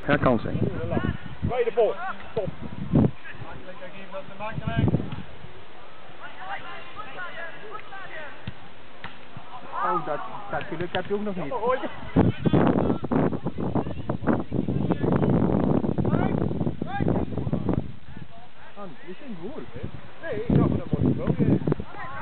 Herkansing. Tweede bal. Top. Oh, dat geluk heb je ook nog niet. Die zijn goed. Nee, ik zag hem nog niet.